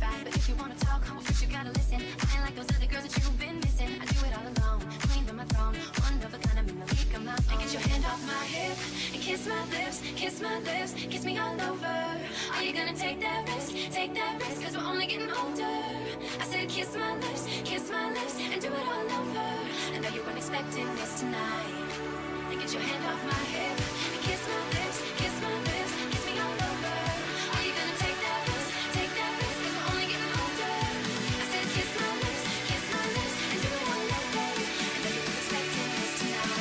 right, but if you wanna talk, well first you gotta listen. I ain't like those other girls that you've been missing. I do it all alone, queen of my throne, one of a kind, I'm in the league of my own. And get your hand off my hip and kiss my lips, kiss my lips, kiss me all over. Are you gonna take that risk? Take that risk, cause we're only getting older. I said kiss my lips, and do it all over. I know you weren't expecting this tonight. And get your hand off my hip and kiss my lips, kiss me all over. Are you gonna take that risk? Take that risk, cause we're only getting older. I said kiss my lips, and do it all over. I know you weren't expecting this tonight.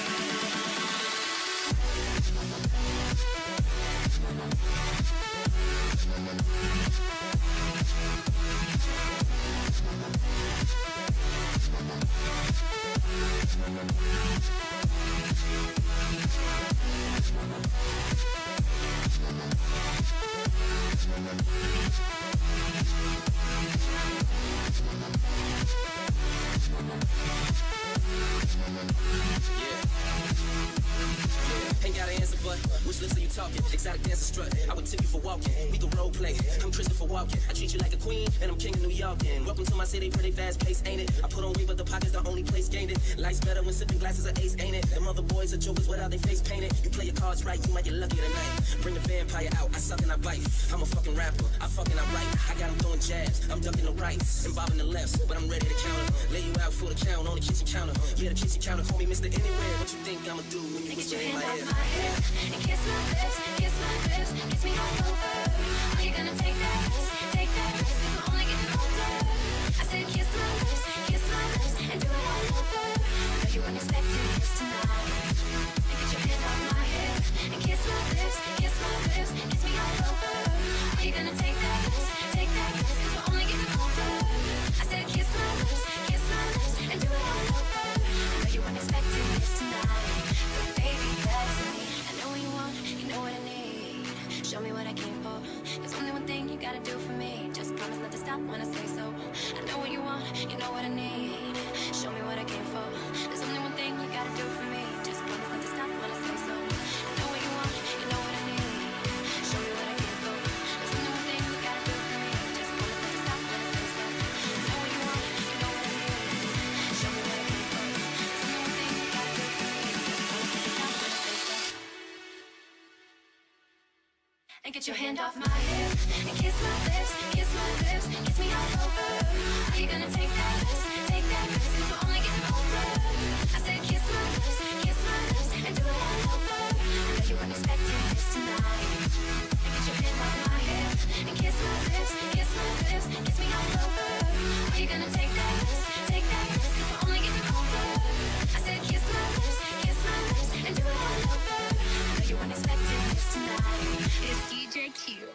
Ain't got an answer, but which lips are you talking? Exotic dancer strut, I would tip you for walking. We can role play, I'm Christopher Walken. I treat you like a queen, and I'm king of New York. And welcome to my city, pretty fast pace, ain't it? I put on weight, but the pocket's the only place gained it. Life's better when sipping glasses of ace, ain't it? Them other boys are jokers without their face painted. You play your cards right, you might get lucky tonight. Bring the vampire out, I suck and I bite. I'm a fucking rapper, I fucking I write. I got him throwing jabs, I'm ducking the rights and bobbing the lefts, but I'm ready to counter. Lay you out for the count on the kitchen counter. Yeah, the kitchen counter, call me Mr. Anywhere. What you think I'ma do when you whisper in my ear? And kiss my lips, kiss me all over. Are you gonna take that risk? Take that risk, cause we're only getting older. I said kiss my lips, and do it all over. I know you weren't expecting this tonight. And get your hand off my hip and kiss my lips, kiss me all over. Are you gonna take that risk? Take that risk, cause we're only getting older. I said kiss my lips, and do it all over. I know you weren't expecting this tonight, but baby that's me. I know what you want, you know what I need. Show me what I came for. There's only one thing you gotta do for me. Just promise not to stop when I say so. I know what you want, you know what I need. Show me what I came for. There's only one thing you gotta do for me. Just promise not to stop when I say so. I know what you want, you know what I need. Show me what I came for. There's only one thing you gotta do for me. Just promise not to stop when I say so. I know what you want, you know what I need. Show me what I came for. There's only one thing you gotta do for me. Just promise not to stop when I say so. And get your hand off my hip and kiss my lips, kiss me all over. Are you gonna take that risk? Take that risk, cause we're only getting older. I said kiss my lips, and do it all over. I know you weren't expecting this tonight. And get your hand off my hip and kiss my lips, kiss me all over. Are you gonna take that risk? Take that risk, cause we're only getting older. I said kiss my lips, and do it all over. I know you weren't expecting this tonight. It's DJ Q.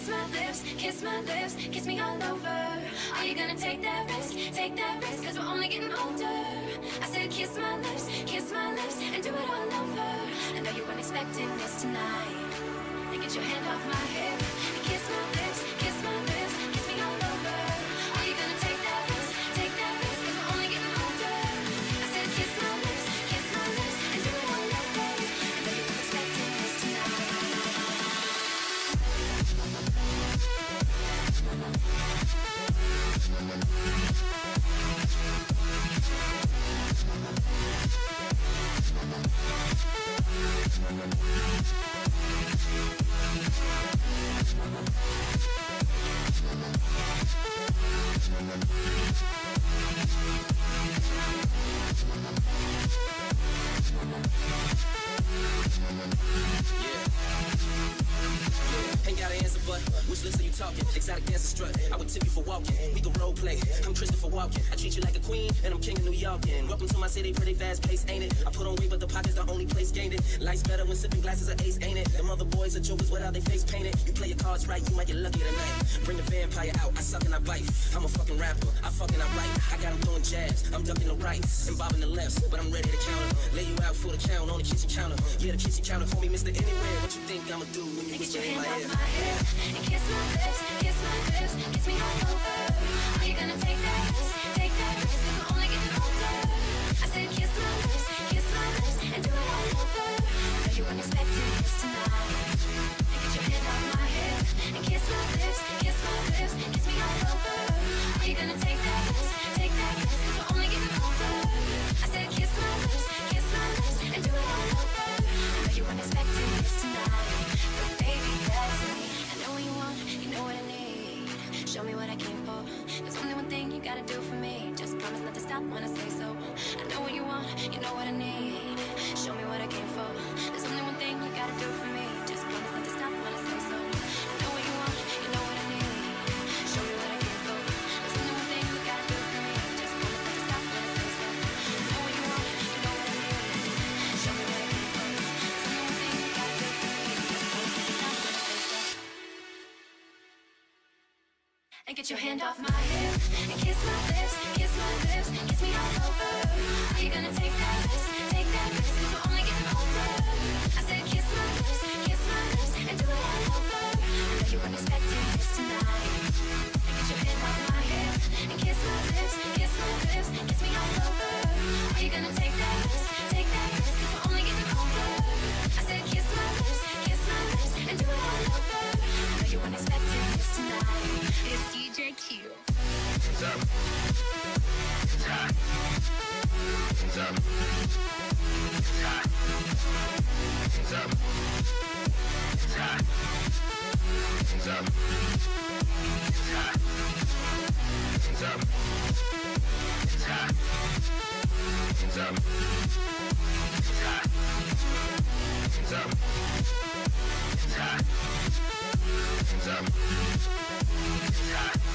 kiss my lips, kiss me all over. Are you gonna take that risk, cause we're only getting older. I said kiss my lips, and do it all over. I know you weren't expecting this tonight. And get your hand off my hip, and kiss my lips, kiss me all over. Are you gonna take that risk, cause we're only getting older. I said kiss my lips, and do it all over. I know you weren't expecting this tonight. Ain't got an answer, but which lips are you talking? Exotic dancer strut, I would tip you for walking. We can role play, I'm Christopher Walken. I treat you like a queen, and I'm king of New York. And welcome to my city, pretty fast pace, ain't it? I put on weight, but the pocket's the only place gained it. Life's better when sipping glasses of ace, ain't it? Them other boys are jokers without their face painted. You play your cards right, you might get lucky tonight. Bring the vampire out, I suck and I bite. I'm a fucking rapper, I fucking I write. I got him throwing jabs, I'm ducking the rights and bobbing the lefts, but I'm ready to counter. Lay you out for the count on the kitchen counter. Yeah, the kitchen counter, call me Mr. Anywhere. What you think I'ma do when you whisper in my ear? And kiss my lips, kiss me all over. Are you gonna take that risk, cause we're only getting older. I said kiss my lips, and do it all over. I know you weren't expecting this tonight. And get your hand off my hip, and kiss my lips, kiss me all over. Are you gonna take that risk, cause we're only getting older. I said kiss my lips, and do it all over. I know you weren't expecting this tonight, but baby, that's me. I know what you want, you know what I need. Show me what I came for. There's only one thing you gotta do for me. Just promise not to stop when I say so. I know what you want, you know what I need. Show me what I came for. There's only one thing you gotta do for me. Just promise not to stop when I say so. I know what you want, you know what I need. Show me what I came for. There's only one thing you gotta do for me. Just promise not to stop when I say so. I know what you want, you know what I need. Show me what I came for. There's only one thing you gotta do for me. Just promise not to stop when I say so. And get your hand off my hip, and kiss my lips, kiss me all over. Are you gonna take that risk, cause we're only getting older. I said kiss my lips, and do it all over. I know you weren't expecting this tonight. And get your hand off my hip, and kiss my lips, kiss me all over. Are you gonna take that risk, cause we're only getting older. I said kiss my lips, and do it all over. I know you weren't expecting this tonight. It's DJ Q. Yeah.